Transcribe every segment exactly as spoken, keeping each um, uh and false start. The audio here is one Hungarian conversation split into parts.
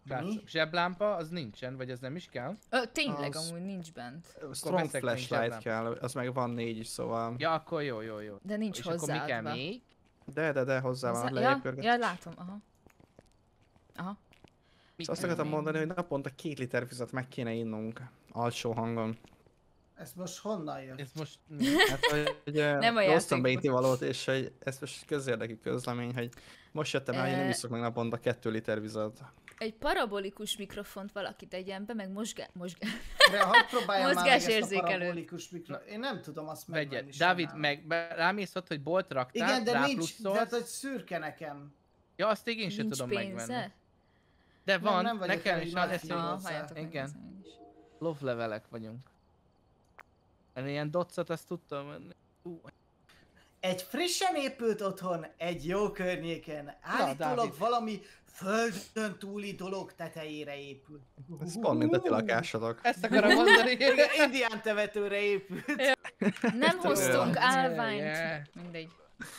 Srácok, zseblámpa az nincsen, vagy ez nem is kell? Ö, tényleg, Az- amúgy nincs bent. Strong veszek még flashlight zseblámpát. kell, az meg van négy is, szóval... Ja, akkor jó, jó, jó. De nincs És akkor mi kell hozzáadva. még? De, de, de, hozzá van, Hozzá- lejjebb ja, pörgetsz. ja, látom, aha. Aha. Mi Szóval azt kell akartam még? mondani, hogy naponta két liter vizet meg kéne innunk. Alsó hangon. Ez most honnan jött? Ez most... Hát, hogy Nem a hoztam be játékból. valót, és hogy ez most közérdekű közlemény, hogy most jöttem el, hogy én nem Eh. iszok meg naponta kettő liter vizet. Egy parabolikus mikrofont valaki tegyen be, meg mozgá... mozgá... De hadd próbáljam már meg ezt a Mozgásérzékelő. parabolikus mikro... Én nem tudom azt Vegyed. megvenni. Dávid, sajnálom. meg be- rámész ott, hogy bolt raktál, Igen, de nincs, rápluszolsz. tehát hogy szürke nekem. Ja, azt én sem Nincs tudom pénze? megvenni. De van, nem vagyok nekem elég is nagy az fiú. eszem. Ah, hozzá. várjátok meg, Igen. nézem én is. Love levelek vagyunk. Ennél ilyen docot azt tudtam menni. Uh, Egy frissen épült otthon, egy jó környéken, állítólag Dávid. valami földön túli dolog tetejére épül. Ez pont mint a ti lakásotok. ezt akarom mondani. Igen, indián temetőre épült. Nem hoztunk Yeah. állványt. Yeah. Mindegy.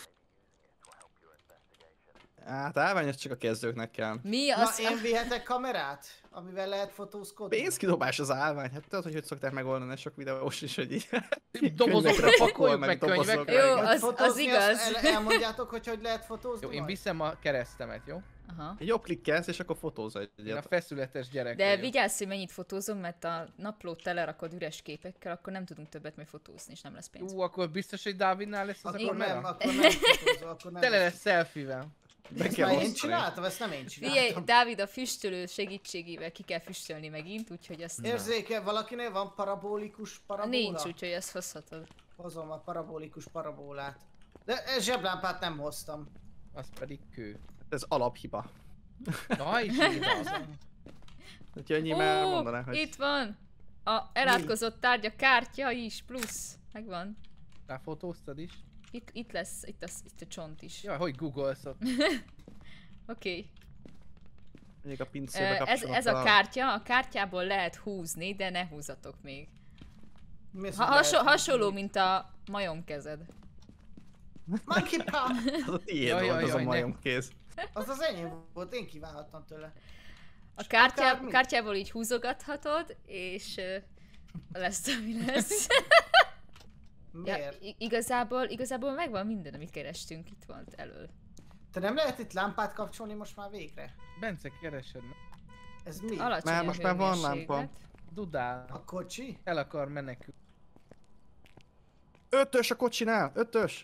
Hát állvány, ez csak a kezdőknek kell. Mi Na, az? én vihetek kamerát, amivel lehet fotózkodni? Pénzkidobás az állvány, hát tudod, hogy hogy szokták megoldani sok videós is, hogy így... Dobozokra könyvekre pakoljuk, meg dobozokra. könyvekre. Jó, Vagy az- az fotózni, igaz. azt El, elmondjátok, hogy hogy lehet fotózni Jó, én majd? viszem a keresztemet, jó? Aha. Jobb klikkelsz, és akkor fotóz Én a egyet. feszületes gyerek De vagyok. vigyázz, hogy mennyit fotózom, mert a naplót telerakod üres képekkel, akkor nem tudunk többet majd fotózni, és nem lesz pénz. Ú, akkor biztos, hogy Dávidnál lesz az a Akkor nem, kamera? akkor nem fotózol, akkor nem. Tele lesz selfie-vel. Be Ezt kell már én osztani. csináltam, ezt nem én Figyelj, csináltam. Dávid a füstölő segítségével ki kell füstölni megint, úgyhogy azt Érzéke, valakinél van parabolikus parabóla? nincs, úgyhogy ezt hozhatod. Hozom a parabolikus parabólát. De e, zseblámpát nem hoztam. Az pedig kő. Ez alaphiba. Na, is igaz. Úgyhogy ennyi már Ó, mondaná, hogy... itt van! A elátkozott tárgya kártya is, plusz. Megvan. Ráfotóztad is? Itt, itt lesz, itt, az, itt a csont is. Jaj, hogy googolsz ott? Oké. Okay. Mondjuk a pincébe Ez, kapcsolom ez a fel kártya, a kártyából lehet húzni, de ne húzatok még. Mi az, Ha, hogy haso, lehet- hasonló, mint a majomkezed. Monkey Paw! Az a tiéd Jaj, volt, jaj, az a jaj, ne. majomkéz. Az az enyém volt, én kívánhattam tőle. A kártyá, akármi. kártyából így húzogathatod, és uh, lesz, ami lesz. Ja, Miért? i- igazából, igazából megvan minden, amit kerestünk, itt volt elől. Te nem lehet itt lámpát kapcsolni most már végre? Bence, keresed meg. Ez mi? Alacsony Már a most már van hőmérséklet. lámpa. Dudál. A kocsi? El akar menekülni. Ötös a kocsinál! Ötös!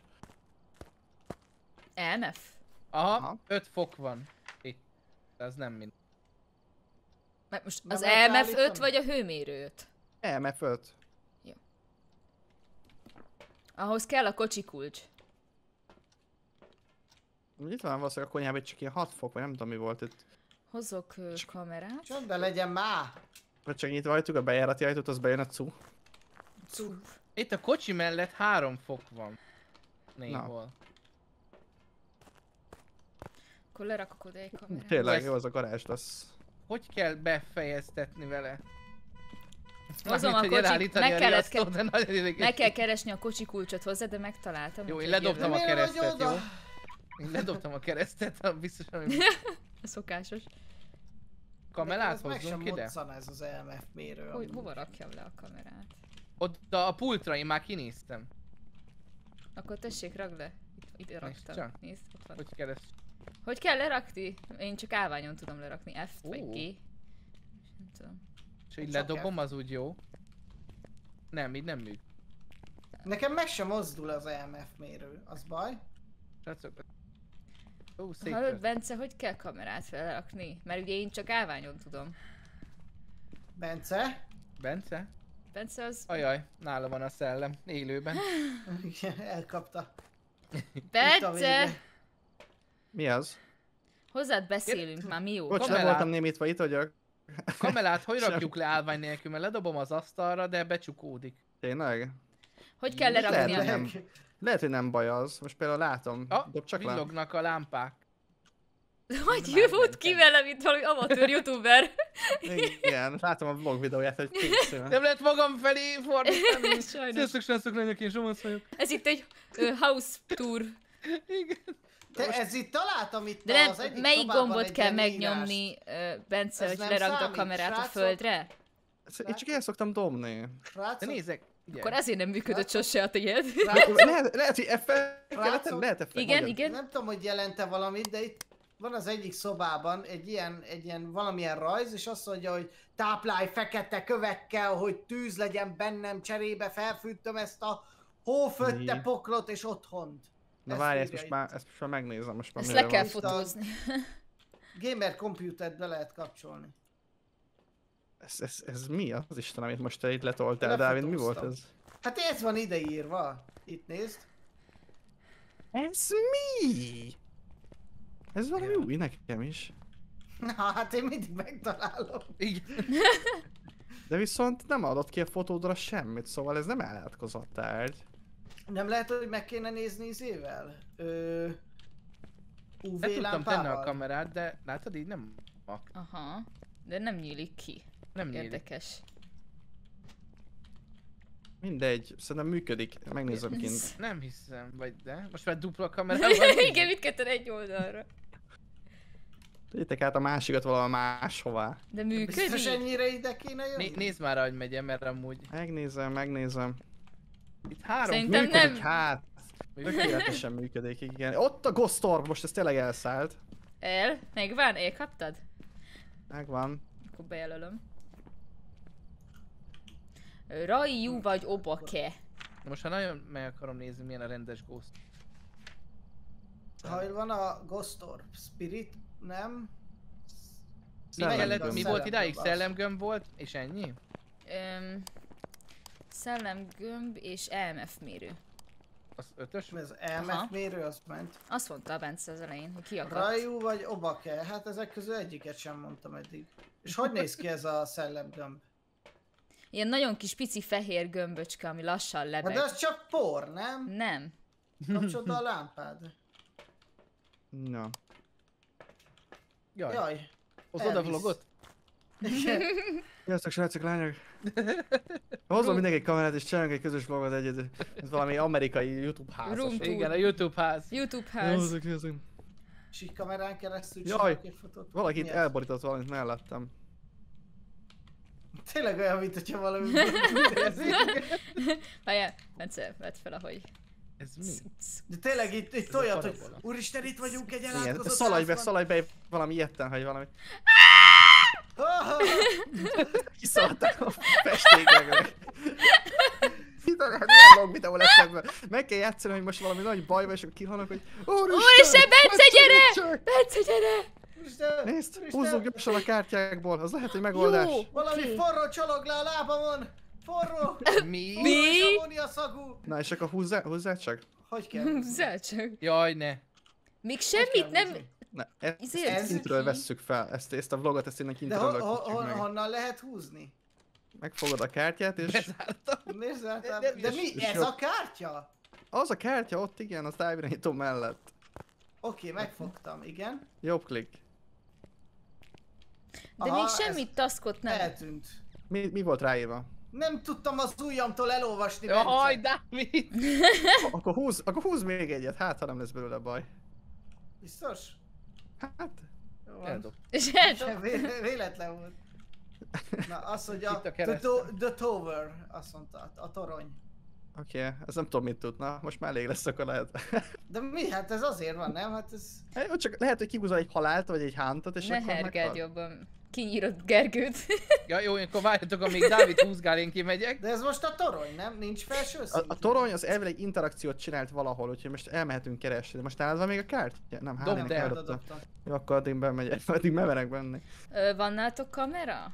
em ef? Aha, Aha. öt fok van. Itt. Ez nem mind. Mert most Nem az lehet em ef öt állítani? vagy a hőmérő öt? E M F öt. Ahhoz kell a kocsi kulcs. Itt van valószínűleg a konyhában csak ilyen hat fok, vagy nem tudom mi volt itt. Hozzok ö, kamerát. Csak de legyen már! Vagy csak nyitva hagytuk a bejárati ajtót, az bejön a cu. Itt a kocsi mellett három fok van. Néhol. Akkor lerakok oda egy kamerát. Tényleg, Ez- jó, az a garázs lesz. Hogy kell befejeztetni vele? Hozom Mármint, a hogy kocsit, elállítani meg a kellett riasztót, de nagyon ideges. Meg kell keresni a kocsi kulcsot hozzá, de megtaláltam. Jó, én úgyhogy ledobtam a jövök. Miért vagy keresztet, oda? jó? Én ledobtam a keresztet, a biztos, ami... A szokásos. Kamerát Nekem ez meg hozzunk sem ide? moccan ez az E M F mérő. Hogy, amúgy. hova rakjam le a kamerát? Oda a pultra, én már kinéztem. Akkor tessék, rakd le. Itt, itt raktam. csak. Nézd, ott van. Hogy kereszt. Hogy kell lerakni? Én csak állványon tudom lerakni. F vagy Ó. G. Nem tudom. És így Csak ledobom, az úgy jó. Nem, így nem működik. Nekem meg sem mozdul az E M F mérő, az baj. Srácok. Ó, szép Hallod, lesz. Bence, hogy kell kamerát felrakni? Mert ugye én csak állványon tudom. Bence? Bence? Bence az... Ajaj, nála van a szellem, élőben. Elkapta. Itt a Bence! vége. Mi az? Hozzád beszélünk már mióta. Bocs, nem Kamerát. voltam némítva, itt vagyok. Kamelát hogy rakjuk le állvány nélkül, mert ledobom az asztalra, de becsukódik. Tényleg? Hogy kell Lehet, lerakni hogy a... nem. Lehet, hogy nem baj az. Most például látom. Ah, Dob csak le. villognak a lámpák. Hogy jövott ki vele, mint valami amatőr youtuber. Igen, látom a vlog videóját, hogy készül. Nem lehet magam felé fordítani. Sajnos. Sziasztok, srácok, lányok, én Zsomasz vagyok. Ez itt egy ö, house tour. Igen. Te ez itt találtam itt De az nem, egyik melyik szobában gombot egy kell ilyen megnyomni, ö, Bence, Ez hogy nem leragd a számít, kamerát a srácok. földre? Ezt- Én csak el szoktam dobni. De Srácok, nézek. Ugye. Akkor ezért nem működött sose a tiéd. Lehet, lehet, hogy F-fel kellett, Srácok, lehet F-fel. Igen, mondjad. igen. nem tudom, hogy jelente valamit, de itt van az egyik szobában egy ilyen, egy ilyen valamilyen rajz, és azt mondja, hogy táplálj fekete kövekkel, hogy tűz legyen bennem, cserébe felfűtöm ezt a hófötte Mi? poklot és otthont. Na Ezt várj, ezt írja most itt. már, ezt most már megnézem. Most már Ezt mire le kell van. fotózni. Gamer computert be lehet kapcsolni. Ez, ez, ez mi az Isten, amit most te itt letoltál, Dávid? Mi volt ez? Hát ez van ideírva. Itt nézd. Ez mi? Ez valami Igen. új nekem is. Na hát én mindig megtalálom. Igen. De viszont nem adott ki a fotódra semmit, szóval ez nem elátkozott tárgy. Nem lehet, hogy meg kéne nézni izével? Ö... u vé Le tudtam tenni a lámpával? kamerát, de látod így nem ak- Aha. De nem nyílik ki. nem nyílik. Érdekes. Mindegy, szerintem működik. Megnézem kint. Nem hiszem, vagy de? Most már dupla kamerával Igen, mindketten egy oldalra. Tegyétek át a másikat valahol máshová. De Biztos működik? ennyire ide kéne jönni? Né- nézd már, hogy megyem, mert amúgy Megnézem, megnézem. itt három Szerintem Működik, nem. hát. Tökéletesen működik, igen. Ott a Ghost Orb, most ez tényleg elszállt. El? Megvan? Elkaptad? Megvan. Akkor bejelölöm. Raiu vagy Obake? Most ha nagyon meg akarom nézni, milyen a rendes Ghost. Ha van a Ghost Orb, Spirit, nem? Mi, kellett, Szellemgömb. mi volt idáig? Szellemgömb, az. Szellemgömb volt, és ennyi? Öm, szellemgömb és E M F mérő. Az ötös? Ez E M Aha. F mérő, azt ment. Azt mondta a Bence az elején, hogy kiakadt. Raju vagy Obake? Hát ezek közül egyiket sem mondtam eddig. És hogy néz ki ez a szellemgömb? Ilyen nagyon kis pici fehér gömböcske, ami lassan Hát lebeg. de az csak por, nem? Nem. Kapcsolod a lámpád. Na. Jaj, Jaj. az oda elvisz. vlogot? Sziasztok, srácok, lányok! Hozzon mindenki egy kamerát és csinálunk egy közös vlogot egyedül. Ez valami amerikai YouTube házas. Room tour. Igen, a YouTube ház. YouTube ház. Sziasztok, sziasztok. És így kamerán keresztül Jaj. csinálok egy fotót. Valaki Mi itt ez? elborított valamit mellettem. Tényleg olyan, mint hogyha valami... Várjál, Bence, vedd fel, ahogy... Ez mi? De tényleg itt, itt a olyat, hogy parabola. úristen, itt vagyunk egy Igen, elátkozott szaladj be, házban. szaladj be, valami ilyetten, hogy valami. Ah! Kiszalták a festékekre. Itt a ilyen vlog, mit ahol eszembe. Meg kell játszani, hogy most valami nagy baj van, és akkor kihalnak, hogy Úristen, Bence, gyere! csak! Bence, gyere! Úristen, Nézd, úristen, húzzuk gyorsan a kártyákból, az lehet, hogy megoldás. Jó! valami Oké. forró csolog le a lábamon! Forró! Mi? Mi? Forró ammóniaszagú! Na és akkor húzzá, húzzá csak. Hogy kell? Húzzál csak. Jaj, ne. Még Hogy semmit kell nem... húzni? Na, ezt, Izé, ezt ez kintről ki. vesszük fel, ezt, ezt a vlogot, ezt innen De kintről ho, ho, lökjük ho, meg. honnan lehet húzni? Megfogod a kártyát, és Bezártam. Nézd el, De- de, de- de mi? és Ez jobb. a kártya? az a kártya ott, igen, az távirányító mellett. Oké, megfogtam, igen. Jobb klik. De Aha, még ez semmit taskot nem. Eltűnt. Mi, mi volt ráírva? Nem tudtam az ujjamtól elolvasni, Jaj, Bence. Dávid! Akkor húz, akkor húz még egyet, hát ha nem lesz belőle baj. Biztos? Hát, Jó van. Eldob. És eldob. Vé- Véletlen volt. Na, az, hogy a, Itt a the, keresztem. to- the tower, azt mondta, a torony. oké, okay, ez nem tudom mit tud, na, most már elég lesz, akkor lehet. De mi? Hát ez azért van, nem? Hát ez... Hát, jó, csak lehet, hogy kihúzol egy halált, vagy egy hántot, és Ne akkor hergeld meghal. jobban. Kinyírod Gergőt. Ja, jó, akkor várjatok, amíg Dávid húzgál, én kimegyek. De ez most a torony, nem? Nincs felső A, szint? a torony az elvileg interakciót csinált valahol, úgyhogy most elmehetünk keresni. De most nálad van még a kártya? Nem, Dobd Hálinak el. eldobta. Dobtam. Jó, akkor addig bemegyek, addig bemerek benni. Ö, van nálatok kamera?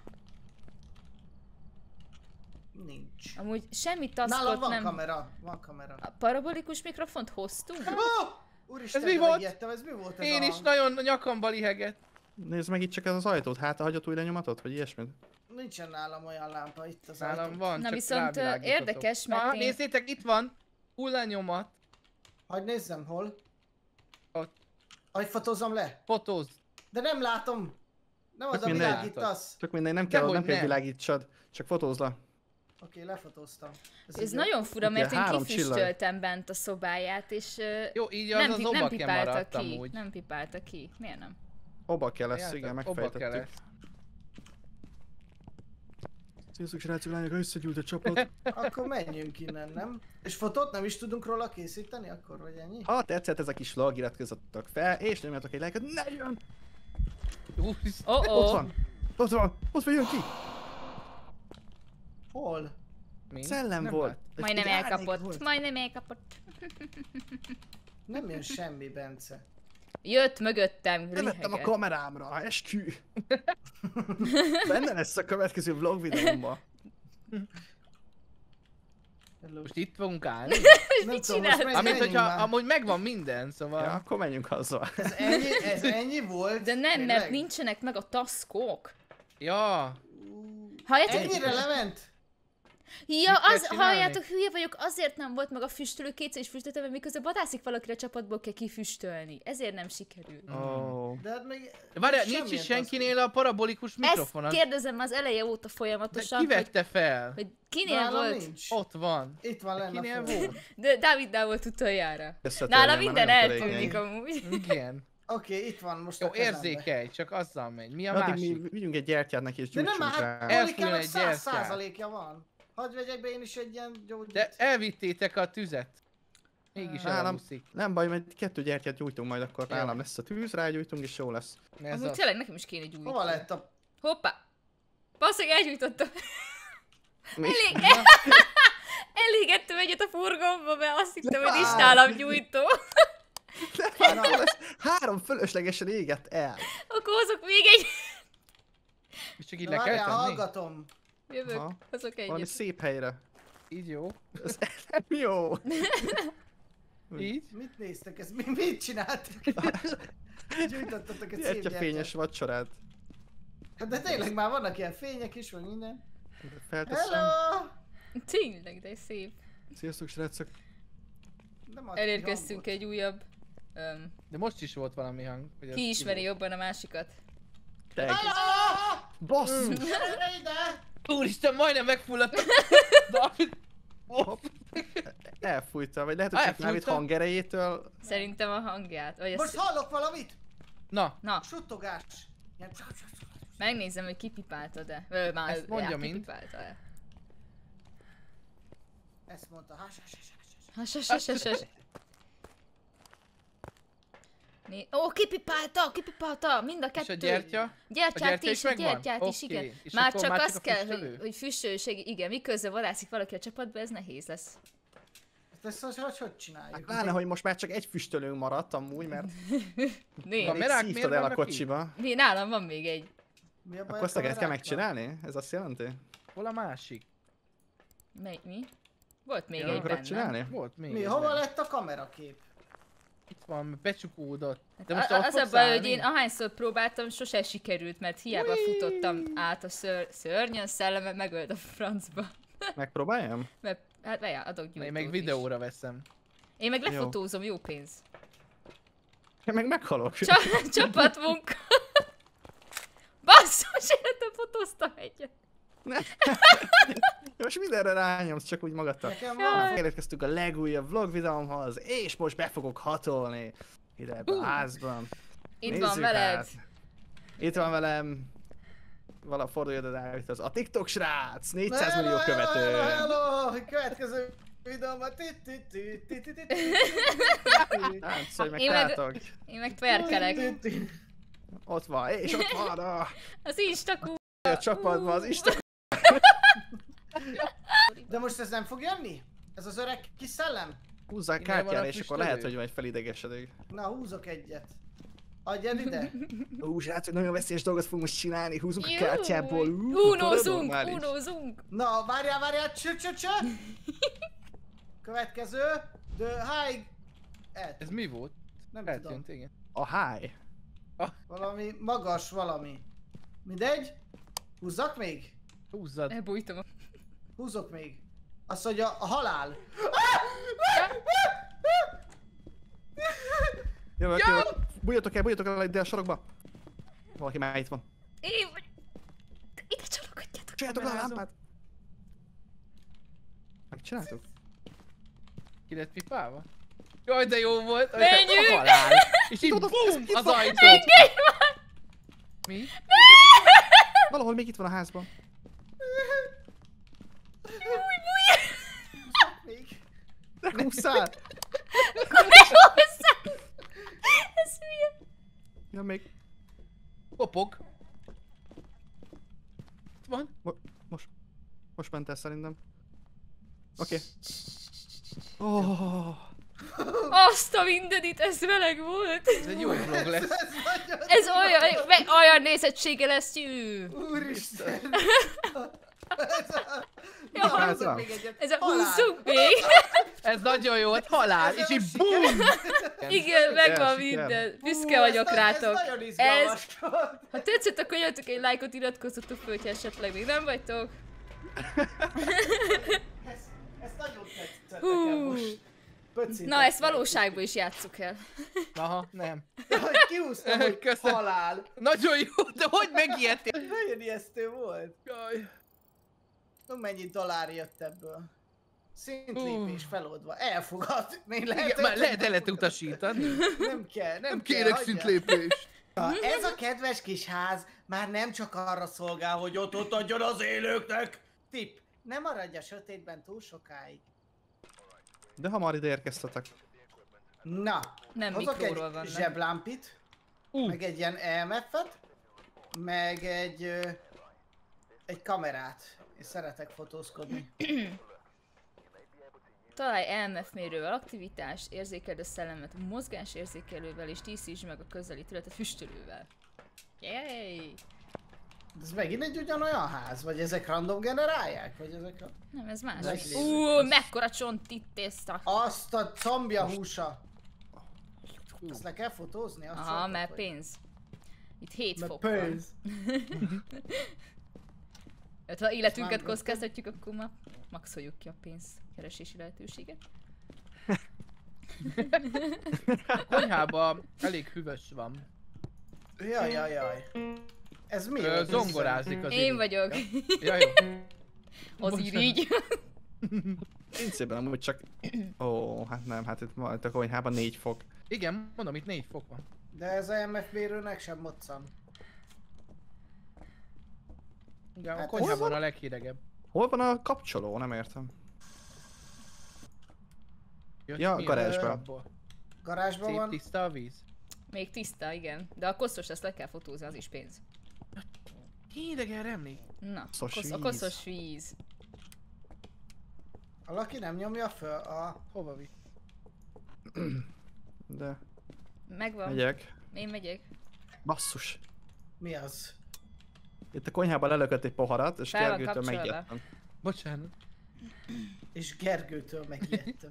Nincs. Amúgy semmi Nálam taskot van nem... kamera, van kamera. A parabolikus mikrofont hoztunk? Oh! Úristen, Ez mi de volt? megijedtem, ez mi volt ez Én a is hang? nagyon a nyakamba liheget. Nézd meg itt csak ez az ajtót, hát hagyott újra nyomatot, vagy ilyesmit? Nincsen nálam olyan lámpa itt az Nálam ajtón. van, Na csak viszont, ö, rávilágítotok. érdekes, mert Na, én- nézzétek, itt van. Hullanyomat. Hagy nézzem, hol? Ott. Hagy fotózom le. Fotóz. De nem látom. Nem Tök oda mindegy. világítasz. Csak mindegy, nem kell, Dehogy nem kell nem. világítsad, csak fotózd le. Oké, lefotóztam. Ez nagyon fura, Ugye, mert én három kifüstöltem bent a szobáját, és ö, Jó, így az nem, az pi- nem obake pipálta maradt ki. amúgy. Nem pipálta ki. Miért nem? Oba kell lesz, Játék, igen, obake megfejtettük. lesz. Sziasztok, srácok, lányok, összegyűlt a csapat. Akkor menjünk innen, nem? És fotót nem is tudunk róla készíteni akkor, vagy ennyi? Ha tetszett ez a kis vlog, iratkozzatok fel, és nyomjatok egy lájkot, ne jön! Úsz. Oh, Ott oh. van! Ott van! Ott van, jön ki! Hol? Mi? Szellem Nem volt! lát. Ez Majdnem egy árnyék elkapott. volt. Majdnem elkapott. Nem jön semmi, Bence. Jött mögöttem, Nem vettem a riheget. kamerámra, eskü! Benne lesz a következő vlog videómban. Hello. Most itt fogunk állni? Nem mit tudom, csinálsz? most menj- Amint, menjünk hogyha már. amúgy megvan minden, szóval... Ja, akkor menjünk haza. Ez ennyi, ez ennyi volt? De nem, Tényleg? mert nincsenek meg a taskok. Ja, Halljátok? Ennyire lement? Ja, Mit kell az, csinálni? halljátok, hülye vagyok, azért nem volt meg a füstölő, kétszer is füstöltem, mert miközben vadászik valakire a csapatból kell kifüstölni. Ezért nem sikerült. Oh. De hát még... várjál, semmilyen nincs is task. senkinél a parabolikus Ezt mikrofon. az- kérdezem az eleje óta De folyamatosan, ki hogy, vette fel? hogy kinél Nálam volt. nincs. Ott van. Itt van lenne Kinél föl. volt? De Dáviddal volt utoljára. Összetörném, Nála mert minden nagyon eltűnik törékeny. amúgy. Igen. Oké, itt van most Jó, a kezembe. érzékelj, csak azzal megy. Mi a Addig másik? mi vigyünk egy gyertyát neki és De nem gyújtsunk már, rá. hát Elfújjon Polikának egy száz gyertyát. százalékja van. Hadd vegyek be én is egy ilyen gyógyit. De elvittétek a tüzet. Mégis Nálam- elúszik. Nem baj, mert kettő gyertyát gyújtunk majd, akkor Jó. nálam lesz a tűz, rágyújtunk és jó lesz. Ez Amúgy az. tényleg nekem is kéne gyújtani. Hova lett a... Hoppá! Basszeg, elgyújtottam. Mi? Elég... Elégettem egyet a furgomba, mert azt hittem, hogy nincs Várj! nálam gyújtó. Nem, ez három fölöslegesen égett el. Akkor hozok még egy... És csak így De le kell várjál, tenni? hallgatom. Jövök, Aha. hozok Valami egyet. szép helyre. Így jó. Ez nem jó. Így? Mit néztek? Ez mi, mit csináltak? Gyújtottatok egy szép Gyertyafényes gyertyát. vacsorát. Hát de tényleg már vannak ilyen fények is, van minden. Felteszem. Hello! Tényleg, de szép. Sziasztok, srácok. Nem ad ki Elérkeztünk hangot. egy újabb... Um, De most is volt valami hang. hogy az ki ismeri volt. jobban a másikat? Te Hello! basszus! Gyere ide! Úristen, majdnem megfulladtam. David. Hopp. Elfújta, vagy lehet, hogy csak Dávid Elfújta? hangerejétől. Szerintem a hangját. Vagy Most ezt... hallok valamit! Na, Na, Suttogás! Ilyen... megnézem, hogy kipipálta de. Ö, már Ezt mondja ja, mind. kipipálta-e. Ezt mondta. Has, has, has, has, has. Has, has, has, has, has. Né- Ó, kipipálta, kipipálta, mind a és a kettő. gyertya? Gyertyát A gyertya is, is a megvan? gyertyát is, Oké. igen. És Már akkor csak már csak az a kell, hogy, füstölő? hogy füstölőség, igen, miközben vadászik valaki a csapatba, ez nehéz lesz. Ezt hogy, hogy, hogy csináljuk? Hát pláne, hogy most már csak egy füstölőnk maradt amúgy, mert Né, Van, Kamerák szívtad miért el a vannak kocsiba. né, nálam van még egy. Mi a baj Akkor a azt neked kell kamerákkal? megcsinálni? Ez azt jelenti? Hol a másik? Mely, mi? Volt még Ja, egy Akarod bennem. csinálni? Volt még. Mi, egy hova benne. lett a kamerakép? Itt van, becsukódott. De A- most a- ott az a fogsz baj, hogy állni? én ahányszor próbáltam, sose sikerült, mert hiába futottam át a ször, szörnyön, szelleme megölt a francba. Megpróbáljam? Mert, hát várjál, adok Na, gyújtót én meg is. videóra veszem. Én meg Jó. lefotózom, jó pénz. Én meg meghalok. Csa- csapatmunka. Basszus, életem fotóztam egyet. Nem. Most mindenre rányomsz, csak úgy magadtal. Nekem Jaj. van. Elérkeztünk a legújabb vlog videómhoz, és most be fogok hatolni ide ebbe a házban. Itt Nézzük van veled. hát. Itt van velem. Vala fordulj oda, Dávid, az a TikTok srác, négyszáz millió Hello, követő. Hello, hello, következő videóban. Ti, ti, ti, ti, ti, ti, ti, ti. Táncolj meg, Én meg- tátog. Én meg tverkelek. Ti, ti, ti. Ott van, és ott van a, Az instakú. a csapatban az Isten. De most ez nem fog jönni? Ez az öreg kis szellem? Húzzál Innen van kártyára, a és akkor füstölő. lehet, hogy majd felidegesedik. Na, húzok egyet. Adjad ide. Ú, srácok, nagyon veszélyes dolgot fogunk most csinálni, húzunk a Jó. kártyából. Ú, Unózunk, normális. unózunk. Na, várjál, várjál, cső, cső, cső. Következő. The high... El, Ez mi volt? nem tudom. Eltűnt, igen. A high. Valami magas valami. Mindegy? Húzzak még? Húzzad. Elbújtam. a- Húzok még. Azt mondja, a halál. Jövök, jövök. Bújjatok el, bújjatok el ide a sarokba. Valaki már itt van. Én vagy... Ide csalogatjátok. Csináljátok le a lámpát. Megcsináltuk? Ki lett pipálva? Jaj, de jó volt! Menjünk! A halál. És így BUM! Az ajtó! Mi? Valahol még itt van a házban. Még. Ne hússzál! Ez milyen? Ja, még... Kopog. Van? Most... Most ment el szerintem. Oké. Okay. Oh. Azt a mindenit, ez meleg volt. Ez egy jó vlog lesz. Ez olyan, meg olyan nézettsége lesz, jű. Úristen! Ja, húzzuk még egyet. Ez a Halál. húzzuk még. Ez nagyon jó volt, halál! És így BUM! Igen, megvan siker. minden. Büszke vagyok ez, rátok. Ez nagyon izgalmas volt. Ha tetszett, akkor jöttök egy lájkot, iratkozzatok föl, hogyha esetleg még nem vagytok. Ez, ez nagyon tetszett Hú. nekem most. Pöcintett Na, ezt meg. valóságban is játsszuk el. Aha, nem. Hogy Kihúztam, hogy Köszönöm. halál. Nagyon jó, de hogy megijedtél? Nagyon ijesztő volt. Jaj. No, mennyi dollár jött ebből? Szintlépés Uh. feloldva. Elfogadni lehet. Igen, már lehet el lehet utasítani. Nem kell, nem, Nem kell, kérek hagyja. szintlépést. Na, ez a kedves kis ház már nem csak arra szolgál, hogy ott ott adjon az élőknek. Tipp, ne maradj a sötétben túl sokáig. De hamar ide érkeztetek. Na, Nem hozok mikróról egy van, nem? zseblámpit, Uh. meg egy ilyen E M F-et, meg egy, ö, egy kamerát. Én szeretek fotózkodni. Találj E M F mérővel aktivitást, érzékeld a szellemet mozgásérzékelővel és tisztítsd meg a közeli területet füstölővel. Yay! Ez megint egy ugyanolyan ház? Vagy ezek random generálják? Vagy ezek a... Nem, ez más. Lesz. Ú, mekkora csont itt tészta. Azt a combja húsa! Azt le kell fotózni? Azt Aha, szóltak, mert hogy- pénz. Itt hét Mert fok van. pénz. Hát, ha életünket már- kockáztatjuk, akkor ma maxoljuk ki a pénzkeresési lehetőséget. A konyhában elég hűvös van. Jaj, jaj, jaj. Ez mi? Ö, volt? zongorázik az Én irigy. vagyok. Ja, jó. Az Bocsánat. irigy. Nincs szépen amúgy csak... Ó, hát nem, hát itt van itt a konyhában négy fok. Igen, mondom, itt négy fok van. De ez a M F mérőnek sem moccan. Igen, a Hát konyhában ez- a leghidegebb. Hol van a kapcsoló? Nem értem. Jött Ja, mi a garázsban. abból? Garázsban Szép van. tiszta a víz. Még tiszta, igen. De a koszos ezt le kell fotózni, az is pénz. Hidegen remlik. Na, Koszos kosz, a víz. koszos víz. A Laki nem nyomja föl a... Hova vitt? De... Megvan. Megyek. Én megyek. Basszus. Mi az? Itt a konyhában lelökött egy poharat, és Fel van Gergőtől kapcsolva. megijedtem. Bocsánat. És Gergőtől megijedtem.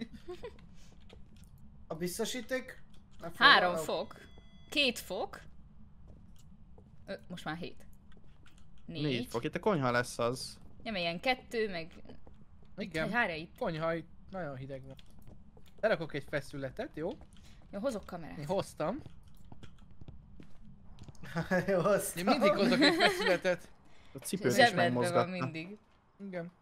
A biztosíték? Nem Három foglalok? fok. Két fok. Ö, most már hét. Négy. Négy fok. Itt a konyha lesz az. Nem ilyen kettő, meg... Igen. Hárja itt. Konyha itt nagyon hideg van. Lerakok egy feszületet, jó? Jó, hozok Én kamerát. hoztam. Jó, hoztam. Én mindig hozok egy feszületet. A cipőt is Zsebedben van megmozgatta. mindig. Igen.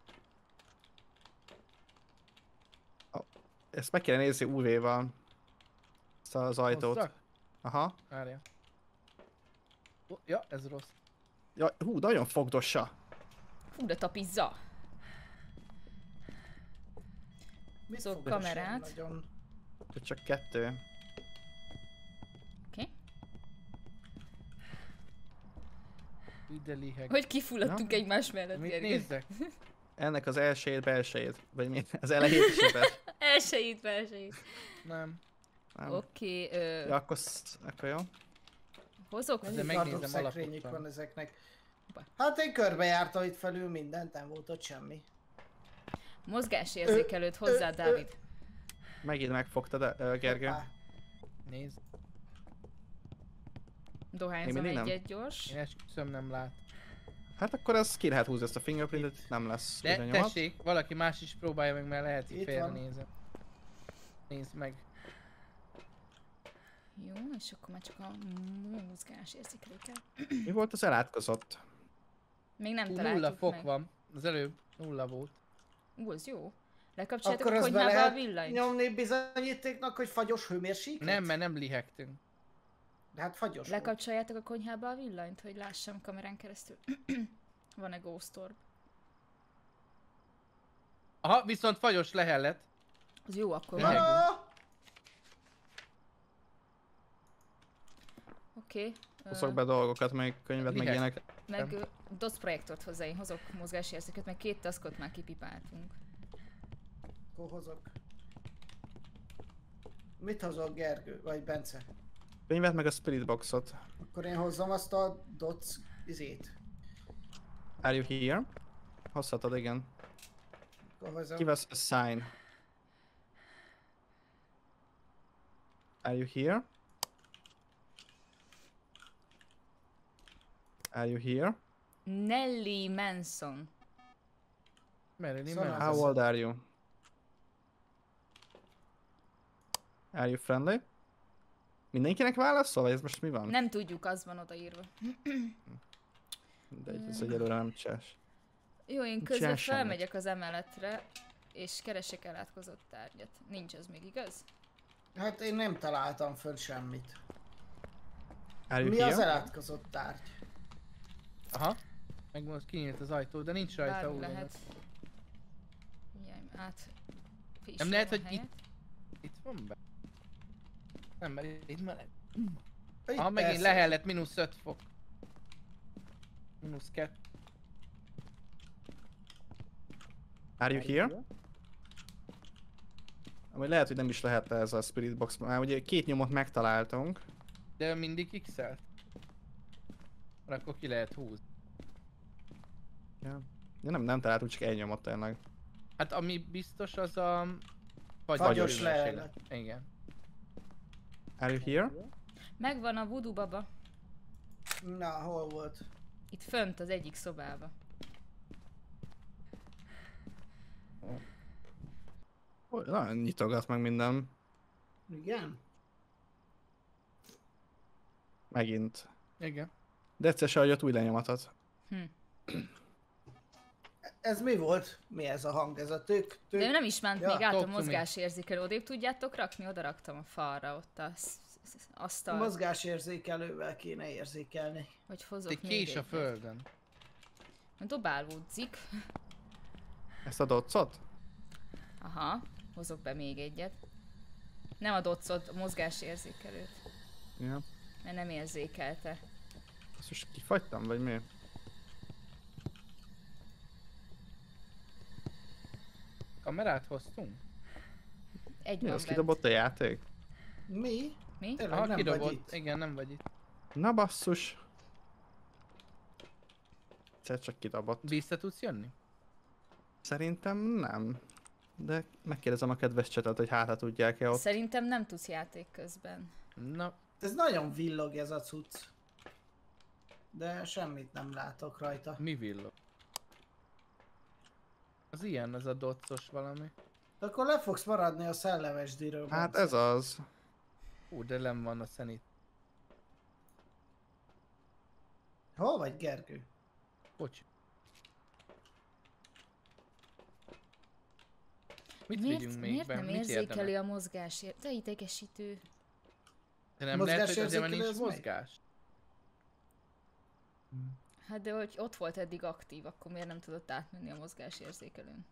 Ezt meg kéne nézni ú vé-val. Ezt az ajtót. Hozzak? Aha. Várjál. Ó, ja, ez rossz. Ja, hú, nagyon fogdossa. Fú, de tapizza. Mit Hozok fogod kamerát. sem Nagyon... De csak kettő. Oké. Okay. Ide liheg. Hogy kifulladtunk Ja. egymás mellett. Mit Gergő. nézzek? Ennek az elsőjét, belsejét. Vagy mi? Az elejét és a belsejét. Elsejét, belsejét. Nem. Nem. Oké, okay, ö, Ja, akkor, sz- akkor jó. hozok. De Mennyi megnézem karton szekrényük alapottan. van ezeknek. Hát én körbejártam itt felül mindent, nem volt ott semmi. Mozgásérzékelőt hozzá, ö, ö. Dávid. Megint megfogtad, uh, Gergő. Hoppá. Nézd. Dohányzom mindig nem. egyet gyors. Én esküszöm nem lát. Hát akkor ez ki lehet húzni ezt a fingerprintet, nem lesz De ugye nyomat. tessék, valaki más is próbálja meg, mert lehet, hogy Itt van. félrenézem. Nézd meg. Jó, és akkor már csak a mozgásérzékelő kell. Mi volt az elátkozott? Még nem Ú, találtuk nulla fok meg. van. Az előbb nulla volt. Ú, az jó. Lekapcsoljátok Akkor a azt be konyhába a lehet villanyt? nyomni bizonyítéknak, hogy fagyos hőmérséklet? Nem, mert nem lihektünk. De hát fagyos volt. Lekapcsoljátok a konyhába a villanyt, hogy lássam kamerán keresztül. Van-e ghost orb? Aha, viszont fagyos lehellet. Az jó, akkor Lehet. van. Ah! Oké. Hozzak Ö, be dolgokat, meg könyvet, meg Lihet. ilyenek. Meg ö, dosz projektort hozzá, én hozok mozgásérzéket, meg két taskot már kipipáltunk. Akkor hozok. Mit hozok, Gergő? Vagy Bence? Könyvet, meg a spirit boxot. Akkor én hozzam azt a doc izét. Are you here? Hozhatod, igen. Akkor hozom. Give us a sign. Are you here? Are you here? Nelly Manson. Marilyn Szóval Manson. How old are you? Are you friendly? Mindenkinek válaszol, vagy ez most mi van? Nem tudjuk, az van odaírva. De ez egyelőre nem csás. Jó, én Nincs közben ilyen semmit. felmegyek az emeletre, és keresek elátkozott tárgyat. Nincs ez még igaz? Hát én nem találtam föl semmit. Are you Mi here? az elátkozott tárgy? Aha. Meg most kinyílt az ajtó, de nincs rajta Bármi úgy. lehet. Figyelj, át... Nem lehet, a hogy helyet. itt... Itt van be. Nem, mert itt meleg. Itt Aha, megint persze. lehellet, mínusz öt fok. Mínusz kettő. Are you here? Amúgy lehet, hogy nem is lehet ez a spirit box, már ugye két nyomot megtaláltunk. De mindig x-elt. Mert akkor ki lehet húzni. Ja. Ja, nem, nem találtunk, csak egy nyomot tényleg. Hát ami biztos az a... Fagyos hőmérséklet. lehellet. Igen. Are you here? Megvan a voodoo baba. Na, hol volt? Itt fönt az egyik szobába. Ó, na, nyitogat meg minden. Igen? Megint. Igen. De egyszer se adjott új lenyomatot. Hm. Ez mi volt? Mi ez a hang? Ez a tök? tök? De ő nem is ment Ja, még át a talk to me. mozgásérzékelő. Odébb tudjátok rakni? Oda raktam a falra, ott a sz- sz- sz- asztal. Mozgásérzékelővel kéne érzékelni. Vagy hozok Egy még kés a egyet. földön. Dobálódzik. Ezt a docot? Aha, hozok be még egyet. Nem a docot, a mozgásérzékelőt. Ja. Mert nem érzékelte. Ezt most kifagytam, vagy mi? Kamerát hoztunk? Egy Mi van az, bent. kidobott a játék? Mi? Mi? Tényleg Aha, nem vagy kidobott. itt. Igen, nem vagy itt. Na basszus. Egyszer csak kidobott. Vissza tudsz jönni? Szerintem nem. De megkérdezem a kedves csetet, hogy hát tudják-e ott. Szerintem nem tudsz játék közben. Na, Ez nagyon villog ez a cucc. De semmit nem látok rajta. mi villog? Az ilyen, az a docos valami. De akkor le fogsz maradni a szellemes díről. Hát ez az. Ú, de nem van a szenit. Hol vagy, Gergő? Bocs. Mit miért vigyünk még miért be? nem Mit érzékeli érdemes? a mozgásért? Te idegesítő. De nem lehet, hogy azért, mert Mozgásérzékelő nincs az meg? mozgás. Hát de hogy ott volt eddig aktív, akkor miért nem tudott átmenni a mozgásérzékelőn?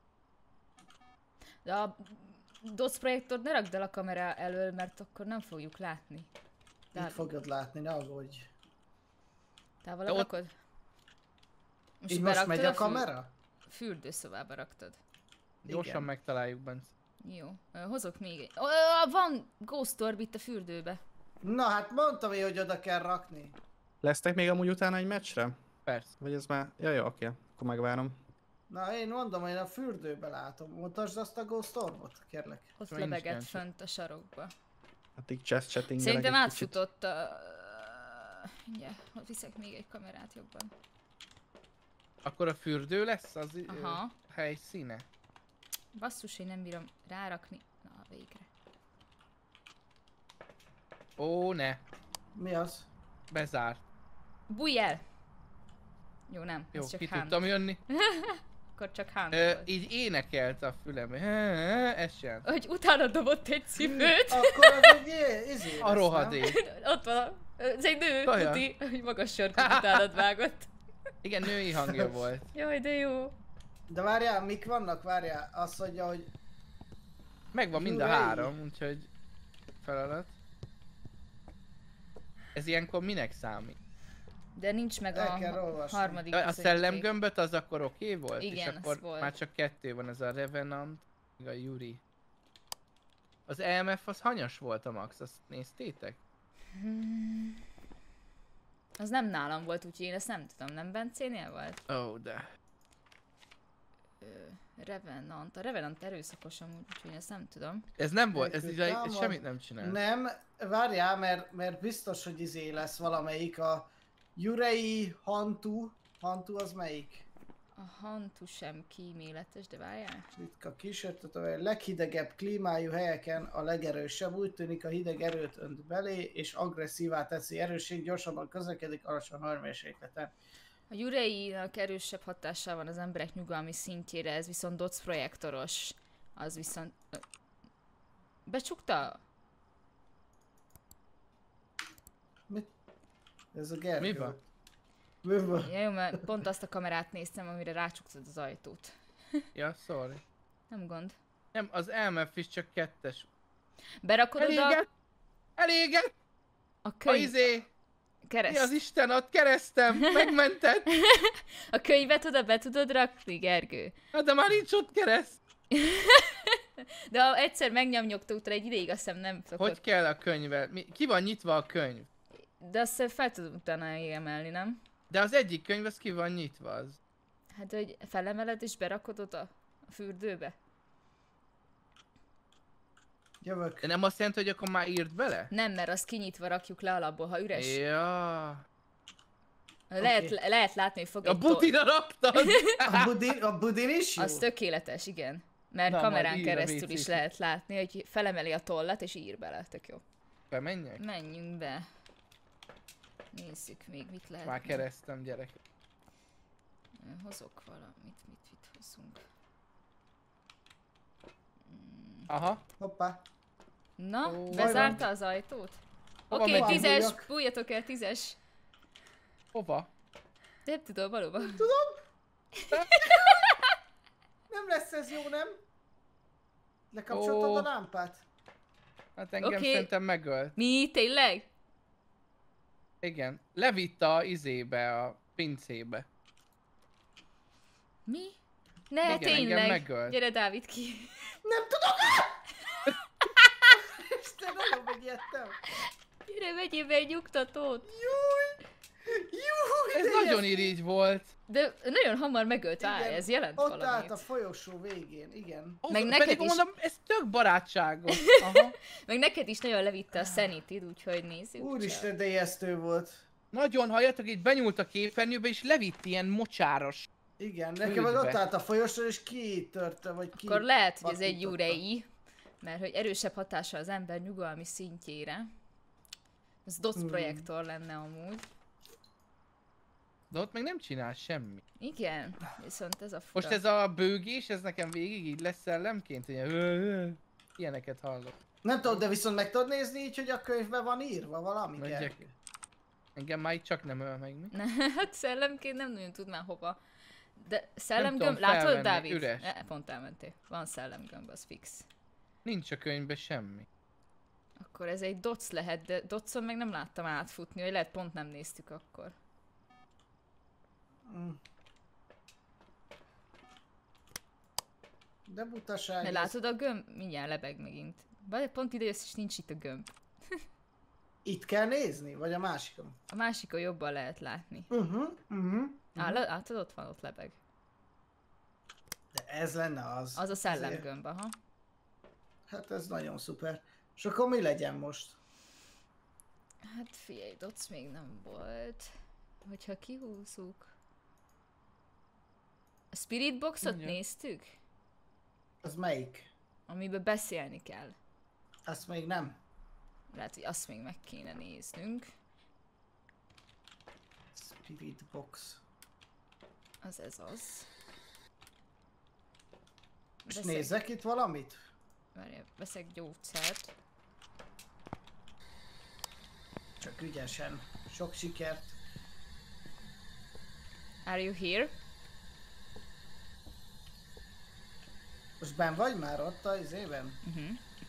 De a dosz projektort ne rakd el a kamera elől, mert akkor nem fogjuk látni. Itt fogod látni, ne aggódj. Távolabb De ott- rakod? Most Így most beraktad megy a für- kamera? Fürdőszobába raktad. Gyorsan Igen. megtaláljuk, Bence. Jó, ö, hozok még egy. Ö, van Ghost Orb itt a fürdőbe. Na hát mondtam én, hogy oda kell rakni. Lesztek még amúgy utána egy meccsre? Persze. Vagy ez már... Ja, jó, oké. Akkor megvárom. Na én mondom, én a fürdőbe látom. Mutasd azt a Ghost Orbot, kérlek. Ott Szóval nincs lebegett ilyen fönt a sarokba. Addig chest chatting. Szerintem átfutott a... Ugye, viszek még egy kamerát jobban. Akkor a fürdő lesz az ö, Aha. helyszíne? Basszus, én nem bírom rárakni. Na, végre. Ó, ne. Mi az? Bezárt. Bújj el! Jó, nem, Jó, ez csak ki hám. tudtam jönni. Akkor akkor csak Hunt Ö, volt. így énekelt a fülembe. Ez sem. Hogy utána dobott egy cipőt. Akkor az egy é- izé A lesz, rohadék. Ott van. a- Ez egy nő, Kaja. tuti, hogy magas sarkot utánad vágott. Igen, női hangja volt. Jaj, de jó. nem? De várjál, mik vannak? Várjál, azt mondja, hogy Megvan mind a Jurei. három, úgyhogy feladat. Ez ilyenkor minek számít? De nincs meg El a kell ha- olvasni. harmadik A a bizonyíték. szellemgömböt az akkor oké okay volt? Igen, és akkor az volt. már csak kettő van, ez a Revenant, meg a Yuri. Az E M F az hanyas volt a max, azt néztétek? Hmm. Az nem nálam volt, úgyhogy én ezt nem tudom, nem Bencénél volt? Ó, oh, de... Ö, Revenant. A Revenant erőszakos amúgy, úgyhogy én ezt nem tudom. Ez nem volt, ez, Nélkül így, ez támad. semmit nem csinál. nem, várjál, mert, mert biztos, hogy izé lesz valamelyik a Yurei Hantu. Hantu az melyik? A Hantu sem kíméletes, de várjál. Ritka kísértet, a leghidegebb klímájú helyeken a legerősebb, úgy tűnik a hideg erőt önt belé, és agresszívá teszi erősség, gyorsabban közlekedik alacsony hőmérsékleten. A Yurei-nak erősebb hatással van az emberek nyugalmi szintjére, ez viszont doc projektoros. Az viszont... Ö, Becsukta? Mit? Ez a Gergő. Mi van? Mi van? Ja, jó, mert pont azt a kamerát néztem, amire rácsuktad az ajtót. Ja, sorry. Nem gond. Nem, az E M F is csak kettes. Berakod oda Eléget! Eléget! a A könyv... izé! Mi kereszt. az Isten ott keresztem! Megmentett! A könyvet oda be tudod rakni, Gergő? Hát de már nincs ott kereszt! De ha egyszer megnyomnyogta utána egy ideig, azt hiszem nem szokott. Hogy kell a könyvvel? Mi, ki van nyitva a könyv? De azt hiszem fel tudom utána emelni, nem? De az egyik könyv az ki van nyitva az. Hát, hogy felemeled és berakod oda a fürdőbe? Jövök. De nem azt jelenti, hogy akkor már írt bele? Nem, mert azt kinyitva rakjuk le alapból, ha üres. Ja. Lehet, Oké. lehet látni, hogy fog A egy to- butira raktad! A budin, a budin is jó? Az tökéletes, igen. Mert Na, kamerán majd ír a keresztül vé cé is cé. lehet látni, hogy felemeli a tollat és ír bele, tök jó. Bemenjek? Menjünk be. Nézzük még, mit lehet. Már még. keresztem, gyerek. Hozok valamit, mit, mit hozzunk. Aha. Hoppá. Na, Ó, bezárta az ajtót? Hova Oké, okay, megyünk? tízes, Bújjak. bújjatok el, tízes. Hova? Nem tudom, valóban. Nem lesz ez jó, nem? Lekapcsoltad Ó. a lámpát? Hát engem Oké. szerintem megölt. Mi? Tényleg? Igen. Levitte a izébe, a pincébe. Mi? Ne, Igen, engem tényleg. megölt. Gyere, Dávid, ki. Nem tudok! Isten, nagyon megijedtem. Gyere, vegyél be egy nyugtatót. Júj! Júj! Ez de nagyon ez- irigy volt. De nagyon hamar megölt, várj, Igen, ez jelent Ott valamit. állt a folyosó végén, igen. Az, Meg pedig neked is. mondom, ez tök barátságos. Aha. Meg neked is nagyon levitte a sanity-d, úgyhogy nézzük csak. Úristen, de ijesztő volt. Nagyon halljátok, így benyúlt a képernyőbe és levitt ilyen mocsáros. Igen, nekem meg Földbe. ott állt a folyosó és kitörte, vagy ki... Akkor lehet, hogy ez egy vakította. Yurei, mert hogy erősebb hatása az ember nyugalmi szintjére. Ez doc Hmm. projektor lenne amúgy. De ott meg nem csinál semmi. Igen, viszont ez a fura. Most ez a bőgés, ez nekem végig így lesz szellemként, hogy ilyen- ilyeneket hallok. Nem tudom, de viszont meg tudod nézni így, hogy a könyvben van írva valami, Megyek. Gergő? Engem már így csak nem öl meg, mi? Ne, hát szellemként nem nagyon tudnám hova. De tudom szellemgömb, látod, felvenni, Dávid? üres. Ne, pont elmentél. Van szellemgömb, az fix. Nincs a könyvben semmi. Akkor ez egy doc lehet, de docon meg nem láttam átfutni, vagy lehet pont nem néztük akkor. Mm. De butaság Ne ez. látod a gömb? Mindjárt lebeg megint. Vagy pont ide jössz és nincs itt a gömb. Itt kell nézni? Vagy a másikon? A másikon jobban lehet látni. Uh-huh, uh-huh. Áll, látod, ott van, ott lebeg. De ez lenne az. Az a Azért- szellemgömb, aha. Hát ez nagyon szuper. És akkor mi legyen most? Hát figyelj, doc még nem volt. Hogyha kihúzzuk... A Spirit Boxot Igen. néztük? Az melyik? Amiben beszélni kell. Azt még nem. Lehet, hogy azt még meg kéne néznünk. Spirit Box. Az ez az. És Veszek, nézzek itt valamit? várjál, veszek gyógyszert. Csak ügyesen. Sok sikert. Are you here? Most benn vagy már ott a izében? Uh-huh.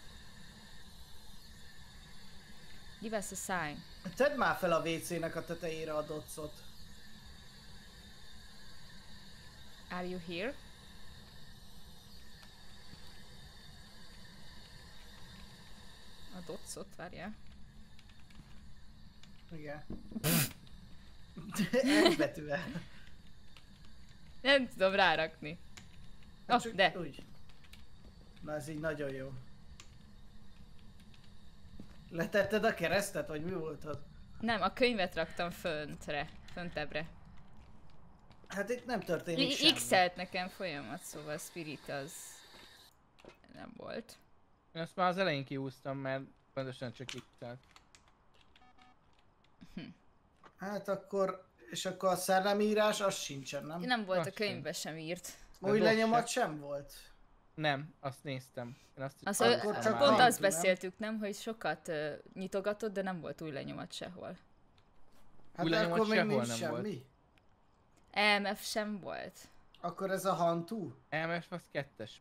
Give us a sign. Tedd már fel a vé cének a tetejére a docot. Are you here? A docot, várjál. Igen. Egy betűvel. Nem tudom rárakni. Hát Oh, csak de. Úgy. Na ez így nagyon jó. Letetted a keresztet, vagy mi volt az? Nem, a könyvet raktam föntre, föntebbre. Hát itt nem történik semmi. X-elt nekem folyamat, szóval Spirit az nem volt. Én azt már az elején kihúztam, mert pontosan csak X-elt. Hát akkor, és akkor a szellemírás az sincsen, nem? Nem volt a Azt könyvbe sem írt. Új dob lenyomat sem volt. Nem, azt néztem. Én azt Az, Akkor ö, csak pont hangi, azt nem? beszéltük, nem, hogy sokat uh, nyitogatott, de nem volt új lenyomat sehol. Hát Új de lenyomat akkor még sehol nincs nem semmi. volt. E M F sem volt. Akkor ez a hantú? em ef az kettes.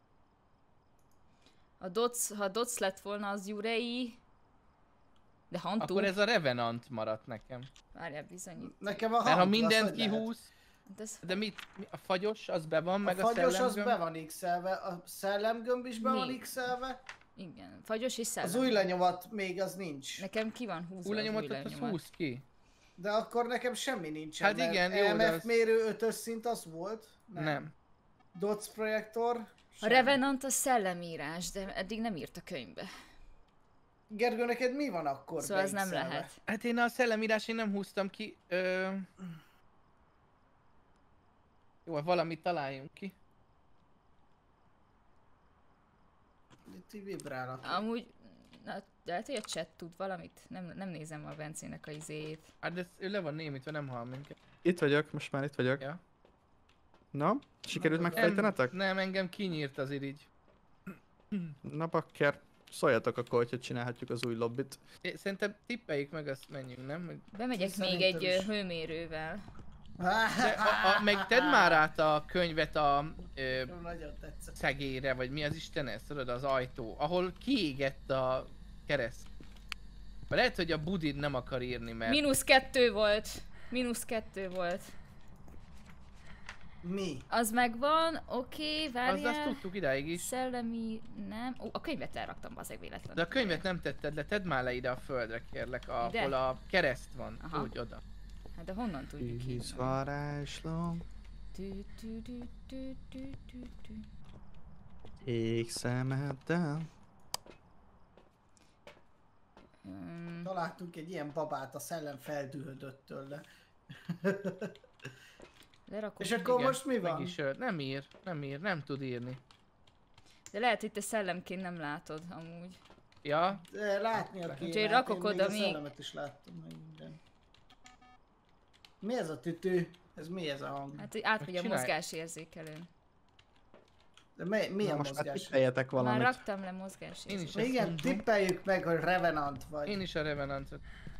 A doc, ha doc lett volna, az Jurei. De Hantú. Akkor ez a Revenant maradt nekem. Várjál, bizonyít. Nekem a Mert ha hantú, mindent az hogy lehet? kihúz, De ez... de mit, mi- a fagyos az be van, A meg a, fagyos az szellemgömb? be van x-elve, a szellemgömb is be van Mi? x-elve, Igen, fagyos és szellem. az új lenyomat még az nincs. Nekem ki van húzva Új az új lenyomatot az lenyomat. húz ki. De akkor nekem semmi nincsen, Hát igen, mert jó, E M de F az- mérő ötös szint az volt? Nem. nem. Dots projektor? A Sem. Revenant a szellemírás, de eddig nem írt a könyvbe. Gergő, neked mi van akkor Szóval ez nem be-x-elve? lehet. Hát én a szellemírás én nem húztam ki. Ö... Jó, valamit találjunk ki. Itt így vibrálnak. Amúgy, na, lehet, hogy a chat tud valamit? Nem, nem nézem a Bencének a izéjét. Hát ez, ő le van némítve, nem hall minket. Itt vagyok, most már itt vagyok. Ja. Na, sikerült Nem, megfejtenetek? Nem, engem kinyírt az irigy. Na bakker, szóljatok akkor, hogyha csinálhatjuk az új lobbit. É, Szerintem tippeljük meg, azt menjünk, nem? Hogy- Bemegyek még Szerintem egy is. ö, hőmérővel. De a, a, meg tedd már át a könyvet a ö, Nagyon tetszett. szegélyre, vagy mi az Isten ez, tudod, az ajtó, ahol kiégett a kereszt. Vagy lehet, hogy a budid nem akar írni, mert... Mínusz kettő volt. Mínusz kettő volt. Mi? Az megvan, oké, Az, azt várjál. tudtuk idáig is. Szellemi, nem. Ó, a könyvet elraktam, bazeg véletlenül. De a könyvet nem tetted le, tedd már le ide a földre, kérlek, ahol Ide? a kereszt van. Aha. Úgy, oda. Hát de honnan tudjuk ki? Tíz varázslom, Tü, tü, tü, tü, tü, tü, tü. ég szemeddel. Um, Találtunk egy ilyen babát, a szellem feldühödött tőle. lerakom. És akkor Igen, most mi meg van? is ölt. Nem ír, nem ír, nem tud írni. De lehet, hogy te szellemként nem látod amúgy. Ja, De látnia kéne. Úgyhogy hát rakok én oda a még- szellemet is láttam meg minden. Mi ez a tütő? Ez mi ez a hang? Hát, hogy átmegy a Csinálj. mozgásérzékelőn. De mi, mi Na a most már mozgás? tippeljetek Már valamit. raktam le Én is mozgásérzékelőn. Igen, Mhm. tippeljük meg, hogy Revenant vagy. én is a Revenantot.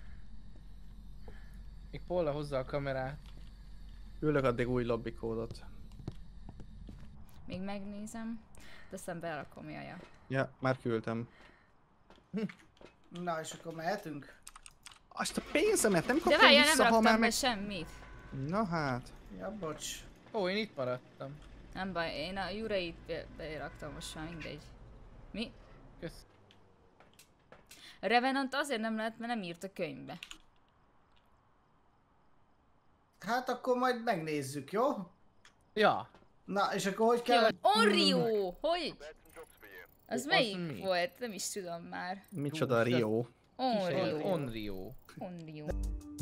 Még Polla hozza a kamerát. Ülök addig új lobby kódot. Még megnézem. De aztán berakom, jaja. Ja, már küldtem. Na és akkor mehetünk? Azt a pénzemet nem De kaptam várjál, nem vissza, ha raktam már be meg... semmit. Na hát. Ja, bocs. Ó, én itt maradtam. Nem baj, én a Jureit be- beraktam most már, mindegy. Mi? Kösz. A Revenant azért nem lehet, mert nem írt a könyvbe. Hát akkor majd megnézzük, jó? Ja, Na, és akkor hogy Jó, kell... Onryo! Hogy? Az Ó, melyik az mi? volt? Nem is tudom már. Micsoda Rio. kis egy Onryo. Onryo. Onryo.